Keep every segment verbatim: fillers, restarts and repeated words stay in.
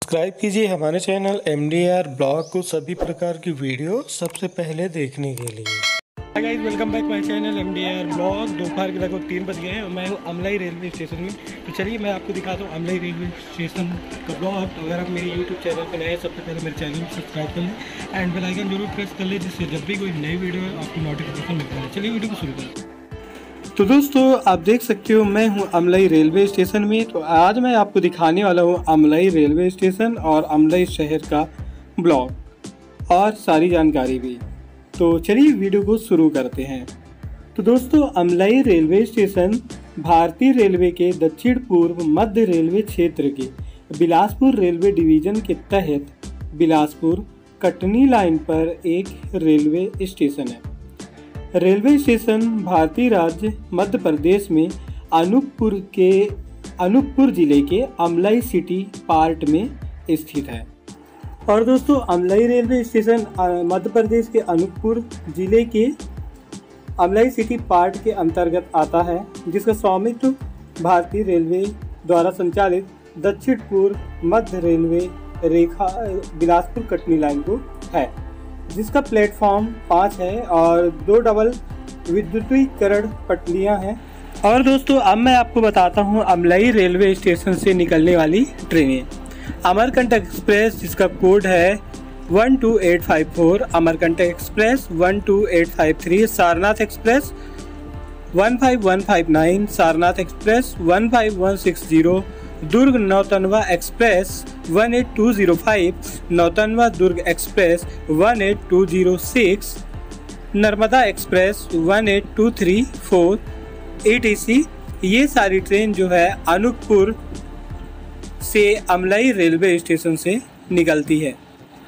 Subscribe कीजिए हमारे channel M D R blog को सभी प्रकार की वीडियो सबसे पहले देखने के लिए। Hi guys, welcome back my channel M D R blog. दोपहर के लगभग तीन बज गए हैं और मैं हूँ अमलाई रेलवे स्टेशन में। तो चलिए मैं आपको दिखाता हूँ अमलाई रेलवे स्टेशन का ब्लॉग। तो अगर आप मेरे यूट्यूब चैनल पर नए हैं, सबसे पहले मेरे चैनल को सब्सक्राइब कर लें एंड बेल आइकन जरूर प्रेस कर लें, जिससे जब भी कोई नई वीडियो है आपको नोटिफिकेशन मिलता है। चलिए वीडियो को शुरू करें। तो दोस्तों आप देख सकते हो मैं हूं अमलाई रेलवे स्टेशन में। तो आज मैं आपको दिखाने वाला हूं अमलाई रेलवे स्टेशन और अमलाई शहर का ब्लॉग और सारी जानकारी भी। तो चलिए वीडियो को शुरू करते हैं। तो दोस्तों अमलाई रेलवे स्टेशन भारतीय रेलवे के दक्षिण पूर्व मध्य रेलवे क्षेत्र के बिलासपुर रेलवे डिवीज़न के तहत बिलासपुर कटनी लाइन पर एक रेलवे स्टेशन है। रेलवे स्टेशन भारतीय राज्य मध्य प्रदेश में अनूपपुर के अनूपपुर जिले के अमलाई सिटी पार्ट में स्थित है। और दोस्तों अमलाई रेलवे स्टेशन मध्य प्रदेश के अनूपपुर जिले के अमलाई सिटी पार्ट के अंतर्गत आता है, जिसका स्वामित्व भारतीय रेलवे द्वारा संचालित दक्षिण पूर्व मध्य रेलवे रेखा बिलासपुर कटनी लाइन को है, जिसका प्लेटफॉर्म पाँच है और दो डबल विद्युतीकरण पटरियां हैं। और दोस्तों अब मैं आपको बताता हूं अमलाई रेलवे स्टेशन से निकलने वाली ट्रेनें। अमरकंटक एक्सप्रेस जिसका कोड है one two eight five four, Amarkantak express one two eight five three, Sarnath express one five one five nine, Sarnath express one five one six zero, Durg Nautanwa express one eight two zero five, Nautanwa Durg express one eight two zero six, Narmada express one eight two three four, E T C. ये सारी train जो है अनूपपुर से Amlai railway station से निकलती है।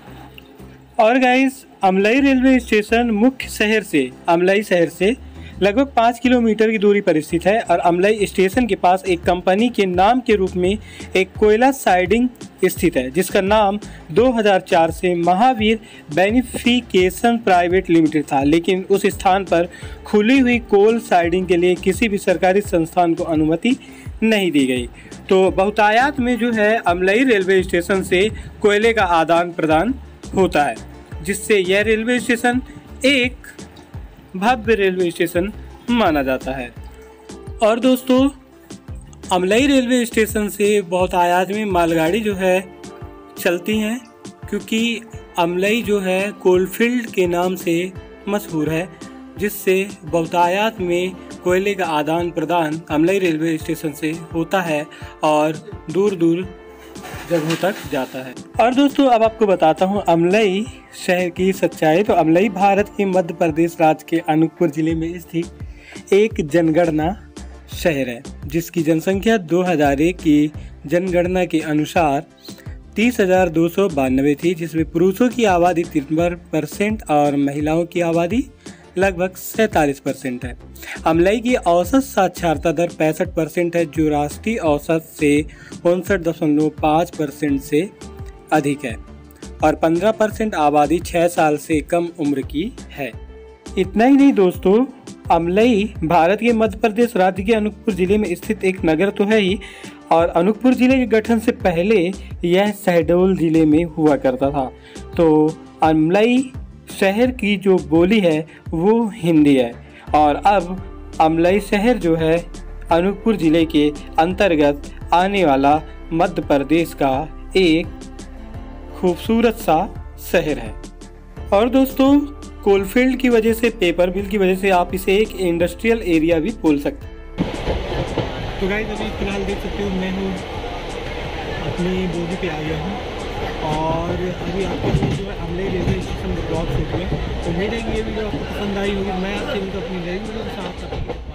और guys Amlai railway station मुख्य शहर से अमलाई शहर से लगभग पाँच किलोमीटर की दूरी पर स्थित है। और अमलाई स्टेशन के पास एक कंपनी के नाम के रूप में एक कोयला साइडिंग स्थित है, जिसका नाम दो हज़ार चार से महावीर बेनिफिकेशन प्राइवेट लिमिटेड था। लेकिन उस स्थान पर खुली हुई कोल साइडिंग के लिए किसी भी सरकारी संस्थान को अनुमति नहीं दी गई। तो बहुतायत में जो है अमलाई रेलवे स्टेशन से कोयले का आदान प्रदान होता है, जिससे यह रेलवे स्टेशन एक भव्य रेलवे स्टेशन माना जाता है। और दोस्तों अमलाई रेलवे स्टेशन से बहुत आयात में मालगाड़ी जो है चलती हैं, क्योंकि अमलाई जो है कोलफील्ड के नाम से मशहूर है, जिससे बहुतायत में कोयले का आदान प्रदान अमलाई रेलवे स्टेशन से होता है और दूर दूर जगहों तक जाता है। और दोस्तों अब आपको बताता हूँ अमलाई शहर की सच्चाई। तो अमलाई भारत के मध्य प्रदेश राज्य के अनूपपुर जिले में स्थित एक जनगणना शहर है, जिसकी जनसंख्या दो हज़ार एक की जनगणना के अनुसार तीस हजार दो सौ बानवे थी, जिसमें पुरुषों की आबादी तिरपन परसेंट और महिलाओं की आबादी लगभग सैंतालीस परसेंट है। अमलाई की औसत साक्षरता दर पैंसठ परसेंट है, जो राष्ट्रीय औसत से उनसठ दशमलव पाँच परसेंट से अधिक है। और पंद्रह परसेंट आबादी छः साल से कम उम्र की है। इतना ही नहीं दोस्तों, अमलाई भारत के मध्य प्रदेश राज्य के अनूपपुर जिले में स्थित एक नगर तो है ही, और अनूपपुर जिले के गठन से पहले यह शहडोल जिले में हुआ करता था। तो अमलाई शहर की जो बोली है वो हिंदी है। और अब अमलाई शहर जो है अनूपपुर जिले के अंतर्गत आने वाला मध्य प्रदेश का एक खूबसूरत सा शहर है। और दोस्तों कोलफील्ड की वजह से, पेपर मिल की वजह से आप इसे एक इंडस्ट्रियल एरिया भी बोल सकते हैं। तो गाइस अभी फिलहाल देख सकते हो मैं हूँ अपनी बोगी पे आ गया हूँ और अभी आपके लिए जो है अमलाई रेलवे स्टेशन का ब्लॉग शूट हुआ। तो उम्मीद है कि ये वीडियो आपको पसंद आई होगी। मैं आपसे अपनी नई वीडियो के साथ